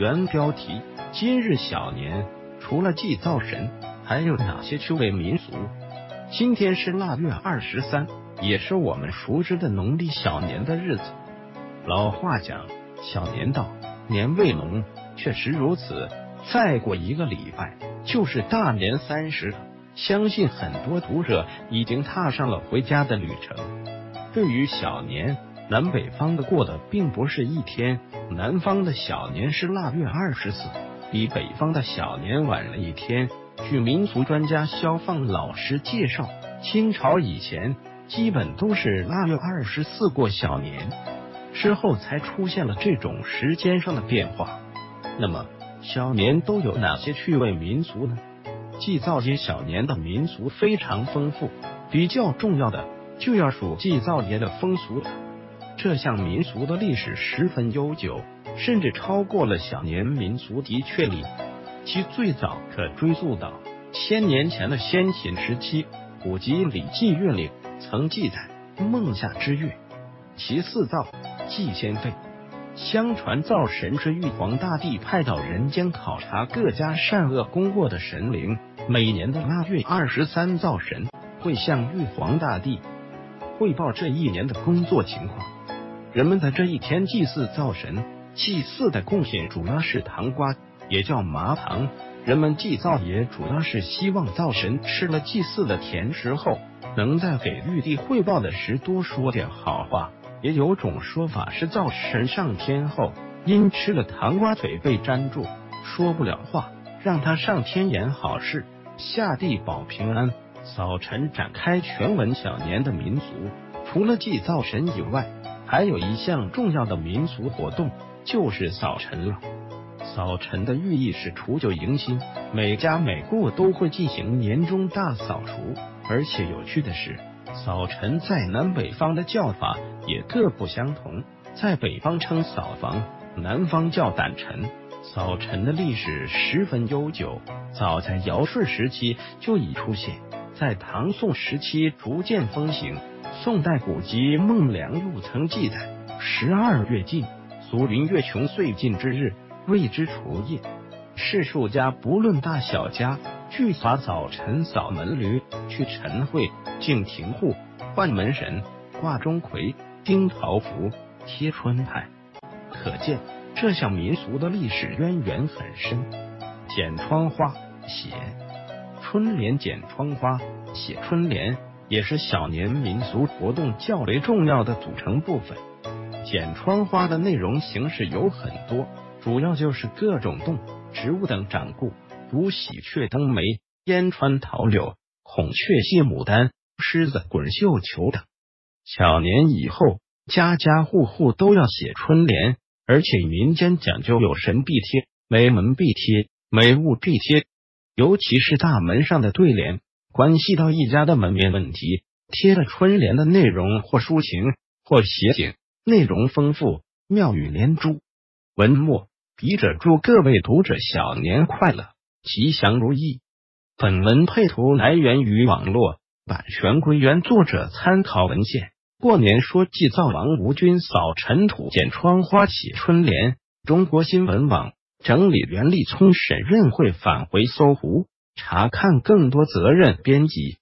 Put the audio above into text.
原标题：今日小年，除了祭灶神，还有哪些趣味民俗？今天是腊月23，也是我们熟知的农历小年的日子。老话讲，小年到，年味浓，确实如此。再过一个礼拜，就是大年30了。相信很多读者已经踏上了回家的旅程。对于小年，南北方的过的并不是一天，南方的小年是腊月24，比北方的小年晚了一天。据民俗专家肖放老师介绍，清朝以前基本都是腊月24过小年，之后才出现了这种时间上的变化。那么小年都有哪些趣味民俗呢？祭灶节小年的民俗非常丰富，比较重要的就要数祭灶节的风俗了。这项民俗的历史十分悠久，甚至超过了小年民俗的确立。其最早可追溯到1000年前的先秦时期，古籍《礼记乐令》曾记载孟夏之月，其祀灶，祭先废。相传灶神是玉皇大帝派到人间考察各家善恶功过的神灵，每年的腊月23，灶神会向玉皇大帝汇报这一年的工作情况。人们在这一天祭祀灶神，祭祀的贡品主要是糖瓜，也叫麻糖。人们祭灶也主要是希望灶神吃了祭祀的甜食后，能在给玉帝汇报的时多说点好话。也有种说法是灶神上天后，因吃了糖瓜嘴被粘住，说不了话，让他上天言好事，下地保平安。早晨展开全文小年的民俗，除了祭灶神以外，还有一项重要的民俗活动，就是扫尘了。扫尘的寓意是除旧迎新，每家每户都会进行年终大扫除。而且有趣的是，扫尘在南北方的叫法也各不相同，在北方称扫房，南方叫掸尘。扫尘的历史十分悠久，早在尧舜时期就已出现，在唐宋时期逐渐风行。宋代古籍《孟良录》曾记载：12月尽，俗云月穷岁尽之日，谓之除夜。士庶家不论大小家，俱法早晨扫门闾，去晨会，敬庭户，换门神，挂钟馗，钉桃符，贴春牌。可见这项民俗的历史渊源很深。剪窗花、写春联，剪窗花、写春联也是小年民俗活动较为重要的组成部分。剪窗花的内容形式有很多，主要就是各种动植物等掌故，如喜鹊登梅、烟穿桃柳、孔雀谢牡丹、狮子滚绣球等。小年以后，家家户户都要写春联，而且民间讲究有神必贴、每门必贴、每物必贴，尤其是大门上的对联，关系到一家的门面问题。贴了春联的内容或抒情或写景，内容丰富，妙语连珠。文末笔者祝各位读者小年快乐，吉祥如意。本文配图来源于网络，版权归原作者参考文献。过年说祭灶王吴军扫尘土、剪窗花、写春联。中国新闻网整理袁立聪审认会返回搜狐，查看更多责任编辑。